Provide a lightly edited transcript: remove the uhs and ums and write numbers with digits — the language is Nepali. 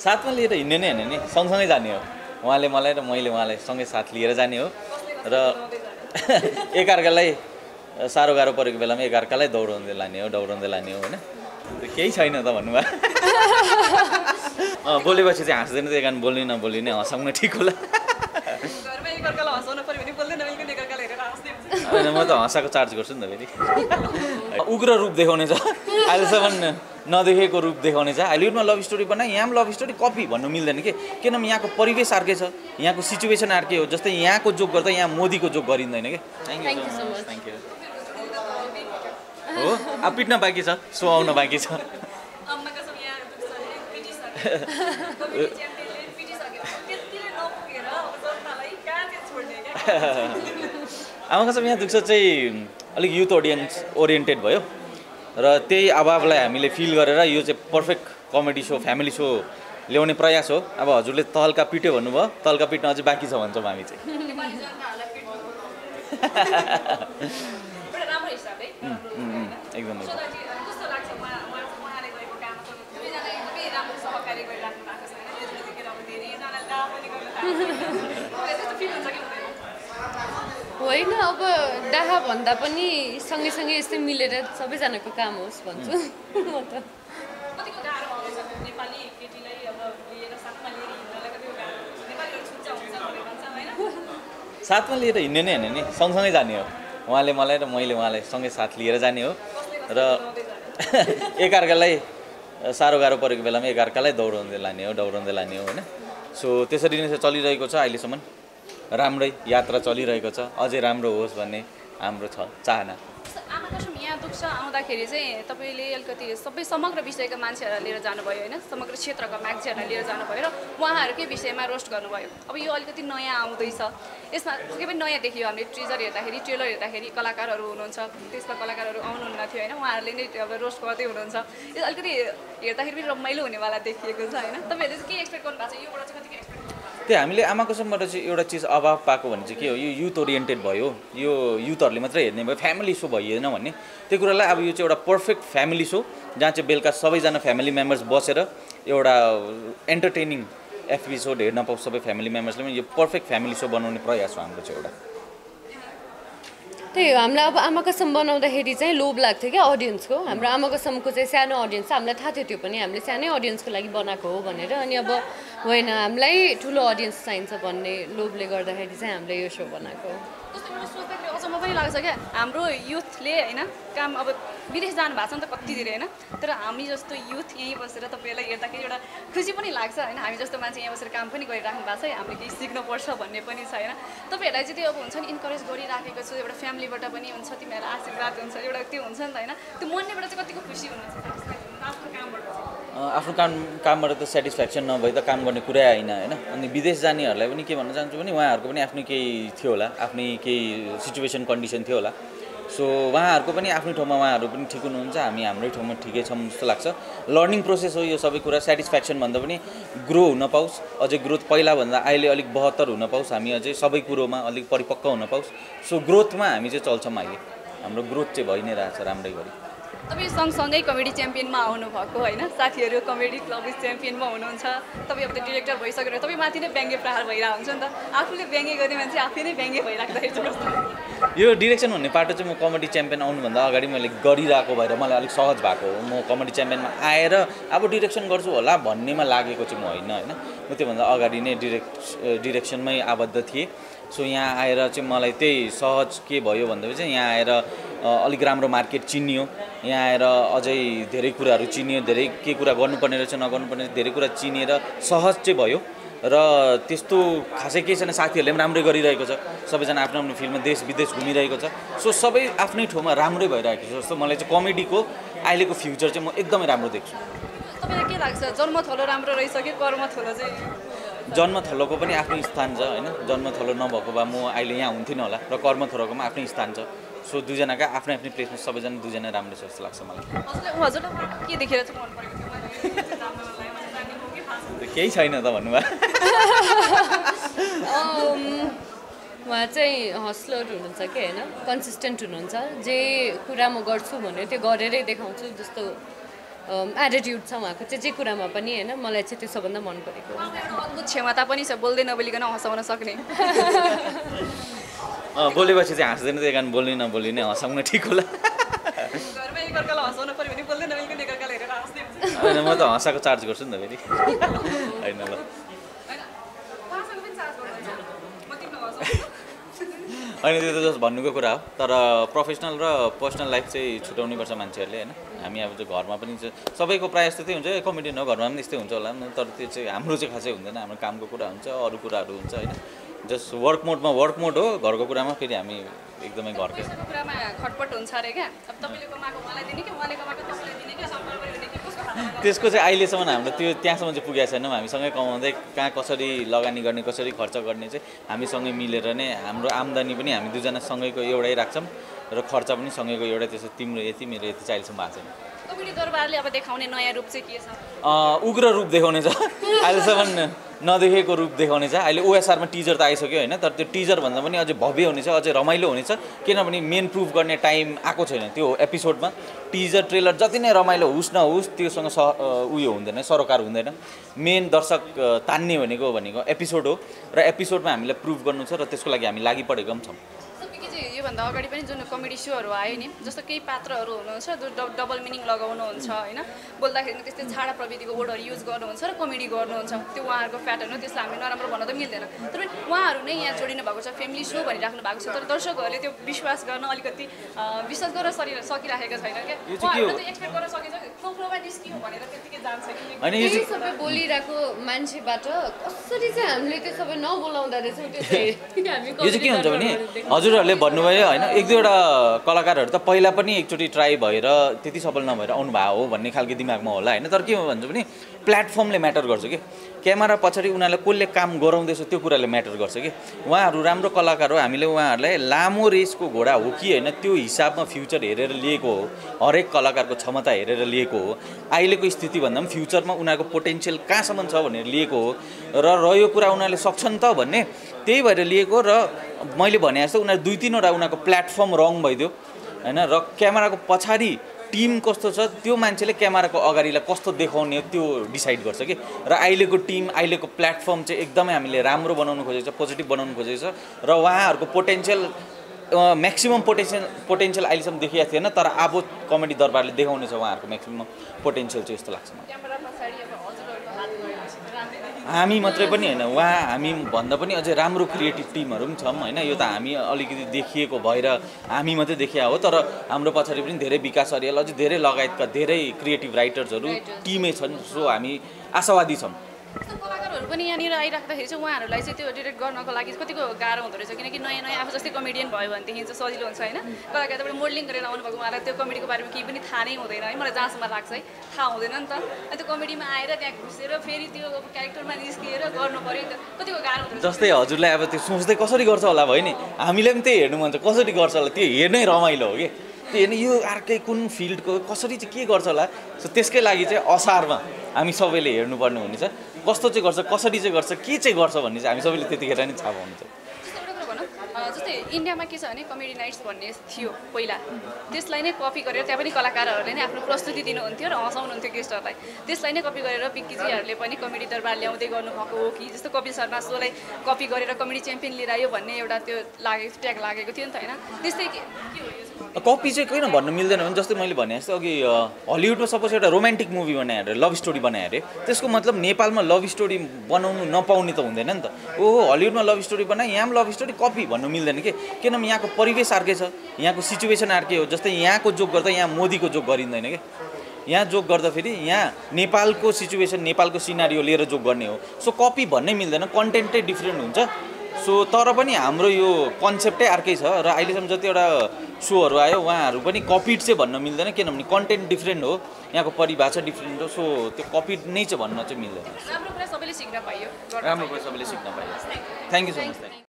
साथमा लिएर हिँड्ने नै हैन नि, सँगसँगै जाने हो। उहाँले मलाई र मैले उहाँलाई सँगै साथ लिएर जाने हो र एकअर्कालाई साह्रो गाह्रो परेको बेलामा एकअर्कालाई दौडाउँदै लाने हो हैन। केही छैन त भन्नुभयो। बोलेपछि चाहिँ हाँस्दैन, त्यही कारण बोल्ने नबोल्ने नै हँसाउन ठिक होला। घरमा एकअर्कालाई हँसाउनु पर्यो भने बोल्दैन, बेलुका एकअर्कालाई हेरेर हाँस्दै हुन्छ। होइन, म त हँसाको चार्ज गर्छु नि त फेरि। उग्र रूप देखाउने छ, अहिलेसम्म नदेखेको रूप देखाउने छ। हलिउडमा लभ स्टोरी बनाए, यहाँ लभ स्टोरी कपी भन्नु मिल्दैन कि, किनभने यहाँको परिवेश अर्कै छ, यहाँको सिचुएसन अर्कै हो। जस्तै यहाँको जोक गर्दा यहाँ मोदीको जोक गरिँदैन कि। Thank you so much. Thank you. हो, अब पिट्न बाँकी छ, सो आउन बाँकी छ। आमा कसम यहाँ दुख्छ चाहिँ अलिक युथ ओरिएन्टेड भयो र त्यही अभावलाई हामीले फिल गरेर यो चाहिँ perfect comedy show, family show ल्याउने प्रयास हो। अब हजुरले तहल्का पिट्यो भन्नुभयो, तहल्का पिट्न अझै बाँकी छ भन्छौँ हामी चाहिँ। एकदम होइन, अब डाहा भन्दा पनि सँगै यस्तै मिलेर सबैजनाको काम होस् भन्छु म त। साथमा लिएर हिँड्ने नै हैन नि, सँगसँगै जाने हो। उहाँले मलाई र मैले उहाँलाई सँगै साथ लिएर जाने हो र एकअर्कालाई साह्रो गाह्रो परेको बेलामा एकअर्कालाई दौडाउँदै लाने हो हैन। सो त्यसरी नै चलिरहेको छ अहिलेसम्म, राम्रै यात्रा चलिरहेको छ, अझै राम्रो होस् भन्ने हाम्रो छ चाहना। आमा कसम यहाँ दुख्छ आउँदाखेरि चाहिँ तपाईँले अलिकति सबै समग्र विषयका मान्छेहरूलाई लिएर जानुभयो होइन, समग्र क्षेत्रका मान्छेहरूलाई लिएर जानुभयो र उहाँहरूकै विषयमा रोस्ट गर्नुभयो। अब यो अलिकति नयाँ आउँदैछ, यसमा के पनि नयाँ देखियो। हामीले ट्रेलर हेर्दाखेरि कलाकारहरू हुनुहुन्छ, त्यसमा कलाकारहरू आउनुहुन्न थियो होइन, उहाँहरूले नै अब रोस्ट गर्दै हुनुहुन्छ। यो अलिकति हेर्दाखेरि पनि रमाइलो हुनेवाला देखिएको छ होइन। तपाईँहरूले चाहिँ के एक्सपेक्ट गर्नु भएको छ, योबाट चाहिँ कतिको एक्सपेक्ट? त्यही हामीले आमा कसमबाट चाहिँ एउटा चिज अभाव पाएको भने चाहिँ के हो, यो युथ ओरिएन्टेड भयो, यो युथहरूले मात्रै हेर्ने भयो, फ्यामिली सो भइएन भन्ने त्यो कुरालाई अब यो चाहिँ एउटा पर्फेक्ट फ्यामिली सो जहाँ चाहिँ बेलुका सबैजना फ्यामिली मेम्बर्स बसेर एउटा एन्टरटेनिङ एपिसोड हेर्न पाउँछ सबै फ्यामिली मेम्बर्सले पनि। यो पर्फेक्ट फ्यामिली सो बनाउने प्रयास हो हाम्रो चाहिँ एउटा। त्यही हो, हामीलाई अब आमा कसम बनाउँदाखेरि चाहिँ लोभ लाग्थ्यो क्या अडियन्सको। हाम्रो आमा कसमको चाहिँ सानो अडियन्स छ, हामीलाई थाहा थियो त्यो पनि हामीले सानै अडियन्सको लागि बनाएको हो भनेर। अनि अब होइन, हामीलाई ठुलो अडियन्स चाहिन्छ भन्ने लोभले गर्दाखेरि चाहिँ हामीले यो सो बनाएको हो। सोच्दाखेरि अचम्म पनि लाग्छ क्या, हाम्रो युथले होइन काम अब विदेश जानु भएको छ नि त कति धेरै होइन, तर हामी जस्तो युथ यहीँ बसेर तपाईँहरूलाई हेर्दाखेरि एउटा खुसी पनि लाग्छ होइन। हामी जस्तो मान्छे यहाँ बसेर काम पनि गरिराख्नु भएको छ, हामीले केही सिक्नुपर्छ भन्ने पनि छ होइन। तपाईँहरूलाई चाहिँ त्यो अब हुन्छ नि इन्करेज गरिराखेको छु, एउटा फ्यामिलीबाट पनि हुन्छ, तिमीहरूलाई आशीर्वाद हुन्छ, एउटा त्यो हुन्छ नि त होइन। त्यो मनैबाट चाहिँ कतिको खुसी हुनुहुन्छ आफ्नो कामबाट? आफ्नो कामबाट त सेटिस्फ्याक्सन नभए त काम गर्ने कुरै आएन होइन। अनि विदेश जानेहरूलाई पनि के भन्न चाहन्छु भने उहाँहरूको पनि आफ्नै केही थियो होला, आफ्नै केही सिचुएसन कन्डिसन थियो होला। सो उहाँहरूको पनि आफ्नो ठाउँमा उहाँहरू पनि ठिक हुनुहुन्छ, हामी हाम्रै ठाउँमा ठिकै छौँ जस्तो लाग्छ। लर्निङ प्रोसेस हो यो सबै कुरा। सेटिस्फ्याक्सन भन्दा पनि ग्रो हुन पाओस्, अझै ग्रोथ पहिलाभन्दा अहिले अलिक बहत्तर हुन पाओस्, हामी अझै सबै कुरोमा अलिक परिपक्व हुन पाओस्। सो ग्रोथमा हामी चाहिँ चल्छौँ अहिले, हाम्रो ग्रोथ चाहिँ भइ नै रहेछ राम्रै गरी। तपाईँ सँगसँगै कमेडी च्याम्पियनमा आउनुभएको होइन, साथीहरू कमेडी क्लब च्याम्पियनमा हुनुहुन्छ, तपाईँ अब त डिरेक्टर भइसकेर तपाईँ माथि नै व्यङ्ग्य प्रहार भइरहेको हुन्छ नि त। आफूले व्यङ्ग्य गर्ने मान्छे आफै नै व्यङ्ग्य भइराख्दाखेरि चाहिँ कस्तो? यो डिरेक्सन भन्ने पाटो चाहिँ म कमेडी च्याम्पियन आउनुभन्दा अगाडि मैले गरिरहेको भएर मलाई अलिक सहज भएको हो। म कमेडी च्याम्पियनमा आएर अब डिरेक्सन गर्छु होला भन्नेमा लागेको चाहिँ म होइन होइन, म त्योभन्दा अगाडि नै डिरेक्सनमै आबद्ध थिएँ। सो यहाँ आएर चाहिँ मलाई त्यही सहज के भयो भन्दाखेरि चाहिँ यहाँ आएर अलिक राम्रो मार्केट चिनियो, यहाँ आएर अझै धेरै कुराहरू चिनियो, धेरै के कुरा गर्नुपर्ने रहेछ नगर्नुपर्ने धेरै कुरा चिनेर सहज चाहिँ भयो। र त्यस्तो खासै केही छैन, साथीहरूले पनि राम्रै गरिरहेको छ, सबैजना आफ्नो आफ्नो फिल्डमा देश विदेश घुमिरहेको छ। सो सबै आफ्नै ठाउँमा राम्रै भइरहेको छ जस्तो मलाई चाहिँ कमेडीको अहिलेको फ्युचर चाहिँ म एकदमै राम्रो देख्छु। तपाईँलाई के लाग्छ, जन्मथलो राम्रो रहेछ कि कर्मथलो चाहिँ? जन्मथलोको पनि आफ्नै स्थान छ होइन, जन्मथलो नभएको भए म अहिले यहाँ हुन्थिनँ होला, र कर्मथलोको पनि आफ्नै स्थान छ। सो दुईजनाका आफ्नै आफ्नै प्लेसमा सबैजना दुईजना राम्रो छ जस्तो लाग्छ मलाई। हजुरलाई के देखेर चाहिँ मन परेको थियो? केही छैन त भन्नुभयो। उहाँ चाहिँ हस्लर हुनुहुन्छ कि होइन, कन्सिस्टेन्ट हुनुहुन्छ। जे कुरा म गर्छु भने त्यो गरेरै देखाउँछु जस्तो एटिट्युड छ उहाँको चाहिँ जे कुरामा पनि होइन मलाई चाहिँ त्यो सबभन्दा मन परेको हो। एउटा अद्भुत क्षमता पनि छ बोल्दै नबोलिकन हँसाउन सक्ने। बोलेपछि चाहिँ हाँस्दैन त्यही कारण बोल्ने नबोल्ने नै हँसाउन ठिक होला। घरमा एकअर्कालाई हँसाउनु पऱ्यो भने बोल्दै नबोलिकन एकअर्कालाई हेरेर हाँस्ने हुन्छ। होइन म त हँसाको चार्ज गर्छु नि त फेरि होइन ल उहाँसँग पनि चार्ज गर्नुहुन्छ म तिमीलाई हँसाउँछु। होइन त्यो त जस्ट भन्नुको कुरा हो तर प्रोफेसनल र पर्सनल लाइफ चाहिँ छुट्याउनै पर्छ मान्छेहरूले होइन। हामी अब चाहिँ घरमा पनि सबैको प्रायः जस्तो त्यही हुन्छ कमेडियन हो घरमा पनि त्यस्तै हुन्छ होला तर त्यो चाहिँ हाम्रो चाहिँ खासै हुँदैन। हाम्रो कामको कुरा हुन्छ अरू कुराहरू हुन्छ होइन जस्ट वर्क मोडमा वर्क मोड हो घरको कुरामा फेरि हामी एकदमै घरकै पैसाको कुरामा खटपट हुन्छ अरे क्या अब तपाईँले कमाएको उहाँलाई दिने कि उहाँले कमाएको तपाईँलाई दिने कि सम्पर्क पऱ्यो भने के कसको हातमा त्यसको चाहिँ अहिलेसम्म हाम्रो त्यो त्यहाँसम्म चाहिँ पुगेको छैनौँ। हामीसँगै कमाउँदै कहाँ कसरी लगानी गर्ने कसरी खर्च गर्ने चाहिँ हामीसँगै मिलेर नै हाम्रो आम्दानी पनि हामी दुईजना सँगैको एउटै राख्छौँ र खर्च पनि सँगैको एउटै त्यसो तिम्रो यति मेरो यति चाहिँ अहिलेसम्म भएको छैन। कमेडी दरबारले अब देखाउने नयाँ रूप चाहिँ के छ? उग्र रूप देखाउने छ अहिलेसम्म नदेखेको रूप देखाउने छ। अहिले ओएसआरमा टिजर त आइसक्यो होइन तर त्यो टिजर भन्दा पनि अझै भव्य हुनेछ अझै रमाइलो हुनेछ किनभने मेन प्रुफ गर्ने टाइम आएको छैन त्यो एपिसोडमा। टिजर ट्रेलर जति नै रमाइलो होस् नहोस् त्योसँग उयो हुँदैन सरोकार हुँदैन। मेन दर्शक तान्ने भनेको एपिसोड हो र एपिसोडमा हामीलाई प्रुफ गर्नु छ र त्यसको लागि हामी लागि परेको पनि छौँ। योभन्दा अगाडि पनि जुन कमेडी सोहरू आयो नि जस्तो केही पात्रहरू हुनुहुन्छ जो डबल मिनिङ लगाउनुहुन्छ होइन बोल्दाखेरि त्यस्तै छाडा प्रविधिको वर्डहरू युज गर्नुहुन्छ र कमेडी गर्नुहुन्छ त्यो उहाँहरूको प्याटर्न हो त्यसलाई हामी नराम्रो भन्न त मिल्दैन। तर उहाँहरू नै यहाँ जोडिनु भएको छ फ्यामिली सो भनिराख्नु भएको छ तर दर्शकहरूले त्यो विश्वास गर्न अलिकति विश्वास गर्न सकिराखेको छैन क्या उहाँहरूले त एक्सपेक्ट गर्न सकिन्छ फ्लोमा निस्कियो भनेर त्यतिकै जान्छ कि यो सबै बोलिरहेको मान्छेबाट कसरी चाहिँ हामीले त्यो सबै नबोलाउँदा रहेछौँ त्यो चाहिँ हामी यो चाहिँ के हुन्छ भने हजुरहरूले भन्नुभयो होइन एक दुईवटा कलाकारहरू त पहिला पनि एकचोटि ट्राई भएर त्यति सफल नभएर आउनुभएको हो भन्ने खालको दिमागमा होला होइन तर के भन्छ भने प्लेटफर्मले म्याटर गर्छ कि क्यामेरा पछाडि उनीहरूले कसले काम गराउँदैछ त्यो कुराले म्याटर गर्छ कि उहाँहरू राम्रो कलाकार हो हामीले उहाँहरूलाई लामो रेसको घोडा हो कि होइन त्यो हिसाबमा फ्युचर हेरेर लिएको हो हरेक कलाकारको क्षमता हेरेर लिएको हो अहिलेको स्थिति भन्दा पनि फ्युचरमा उनीहरूको पोटेन्सियल कहाँसम्म छ भनेर लिएको हो र रह्यो कुरा उनीहरूले सक्छन् त भन्ने त्यही भएर लिएको र मैले भने जस्तो उनीहरू दुई तिनवटा उनीहरूको प्लेटफर्म रङ भइदियो होइन र क्यामेराको पछाडि टिम कस्तो छ त्यो मान्छेले क्यामेराको अगाडिलाई कस्तो देखाउने त्यो डिसाइड गर्छ कि र अहिलेको टिम अहिलेको प्लेटफर्म चाहिँ एकदमै हामीले राम्रो बनाउनु खोजेको छ पोजिटिभ बनाउनु खोजेको छ र उहाँहरूको पोटेन्सियल म्याक्सिमम पोटेन्सियल अहिलेसम्म देखिएको थिएन तर अब कमेडी दरबारले देखाउने छ उहाँहरूको म्याक्सिमम पोटेन्सियल चाहिँ यस्तो लाग्छ मलाई। हामी मात्रै पनि होइन हामी भन्दा पनि अझै राम्रो क्रिएटिभ टिमहरू पनि छौँ होइन यो त हामी अलिकति देखिएको भएर हामी मात्रै देखिया हो तर हाम्रो पछाडि पनि धेरै विकास अरियाल अझै धेरै लगायतका धेरै क्रिएटिभ राइटर्सहरू टिमै छन् सो हामी आशावादी छौँ। कलाकारहरू पनि यहाँनिर आइराख्दाखेरि चाहिँ उहाँहरूलाई चाहिँ त्यो डिरेक्ट गर्नको लागि कतिको गाह्रो हुँदो रहेछ किनकि नयाँ नयाँ आफू जस्तै कमेडियन भयो भनेदेखि चाहिँ सजिलो हुन्छ होइन कलाकार तपाईँ मोडलिङ गरेर आउनुभएको उहाँलाई त्यो कमेडीको बारेमा केही पनि थाहा नै हुँदैन है मलाई जहाँसम्म लाग्छ है थाहा हुँदैन नि त अनि त्यो कमेडीमा आएर त्यहाँ घुसेर फेरि त्यो क्यारेक्टरमा निस्किएर गर्नु पऱ्यो नि त कतिको गाह्रो हुँदो रहेछ। जस्तै हजुरलाई अब त्यो सोच्दै कसरी गर्छ होला भयो नि हामीले पनि त्यही हेर्नु मन छ कसरी गर्छ होला त्यो हेर्नै रमाइलो हो कि त्यो हेर्नु यो अर्कै कुन फिल्डको कसरी चाहिँ के गर्छ होला सो त्यसकै लागि चाहिँ असारमा हामी सबैले हेर्नुपर्ने हुनेछ कस्तो चाहिँ गर्छ कसरी चाहिँ गर्छ के चाहिँ गर्छ भन्ने चाहिँ हामी सबैले त्यतिखेर नै थाहा पाउनु छ। जस्तै इन्डियामा के छ भने कमेडी नाइट्स भन्ने थियो पहिला त्यसलाई नै कपी गरेर त्यहाँ पनि कलाकारहरूले नै आफ्नो प्रस्तुति दिनुहुन्थ्यो र हँसाउनुहुन्थ्यो गेस्टहरूलाई त्यसलाई नै कपी गरेर पिक्कीजीहरूले पनि कमेडी दरबार ल्याउँदै गर्नुभएको हो कि जस्तो कपिल शर्मा सोलाई कपी गरेर कमेडी च्याम्पियन लिएर आयो भन्ने एउटा त्यो लागेको ट्याग लागेको थियो नि त होइन त्यस्तै के हो यो कपी चाहिँ किन भन्नु मिल्दैन भने जस्तै मैले भने जस्तो अघि हलिउडमा सपोज एउटा रोमान्टिक मुभी बनायो अरे लभ स्टोरी बनायो अरे त्यसको मतलब नेपालमा लभ स्टोरी बनाउनु नपाउने त हुँदैन नि त ओहो हलिउडमा लभ स्टोरी बनाए यहाँ लभ स्टोरी कपी भन्नु मिल्दैन कि किनभने यहाँको परिवेश अर्कै छ यहाँको सिचुएसन अर्कै हो जस्तै यहाँको जोक गर्दा यहाँ मोदीको जोक गरिँदैन कि यहाँ जोक गर्दा फेरि यहाँ नेपालको सिचुएसन नेपालको सिनारियो लिएर जोक गर्ने हो सो कपी भन्नै मिल्दैन कन्टेन्टै डिफ्रेन्ट हुन्छ सो तर पनि हाम्रो यो कन्सेप्टै अर्कै छ र अहिलेसम्म जतिवटा सोहरू आयो उहाँहरू पनि कपिड चाहिँ भन्न मिल्दैन किनभने कन्टेन्ट डिफ्रेन्ट हो यहाँको परिभाषा डिफ्रेन्ट हो सो त्यो कपिड नै चाहिँ भन्न चाहिँ मिल्दैन। राम्रो कुरा सबैले सिक्न पाइयो राम्रो कुरा सबैले सिक्न पाइयो। Thank you so much.